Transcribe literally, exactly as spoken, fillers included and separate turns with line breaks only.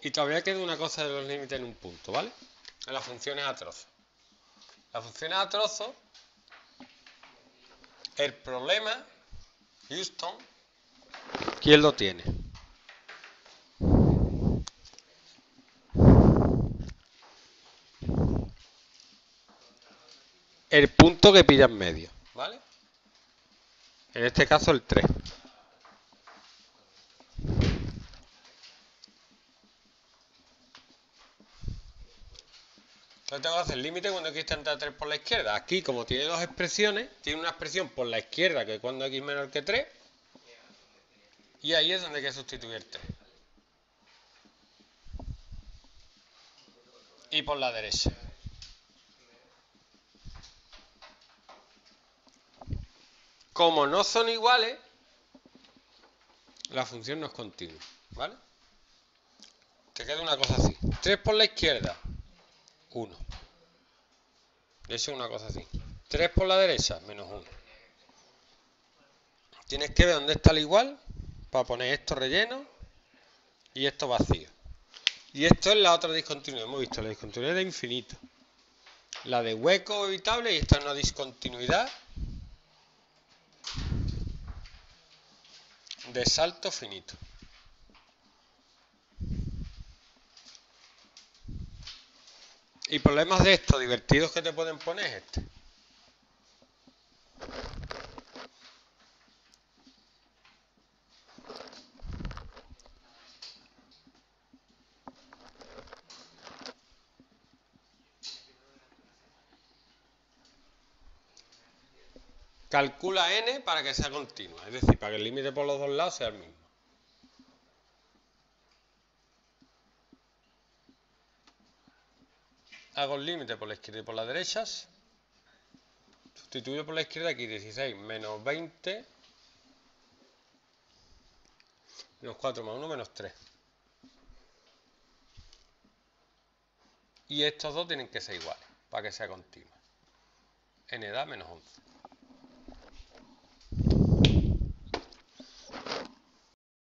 Y todavía queda una cosa de los límites en un punto, ¿vale? En las funciones a trozos. Las funciones a trozos, el problema, Houston, ¿quién lo tiene? El punto que pilla en medio, ¿vale? En este caso el tres. Entonces tengo que hacer el límite cuando x tende a tres por la izquierda. Aquí, como tiene dos expresiones, tiene una expresión por la izquierda que es cuando x menor que tres. Y ahí es donde hay que sustituir el tres. Y por la derecha. Como no son iguales, la función no es continua, ¿vale? Te queda una cosa así. tres por la izquierda, uno. Eso es una cosa así. tres por la derecha, menos uno. Tienes que ver dónde está el igual para poner esto relleno y esto vacío. Y esto es la otra discontinuidad. Hemos visto la discontinuidad de infinito. La de hueco evitable, y esta es una discontinuidad de salto finito. Y problemas de estos divertidos que te pueden poner es este. Calcula n para que sea continua, es decir, para que el límite por los dos lados sea el mismo. Hago el límite por la izquierda y por las derechas. Sustituyo por la izquierda aquí dieciséis menos veinte menos cuatro más uno menos tres. Y estos dos tienen que ser iguales para que sea continua. N da menos once.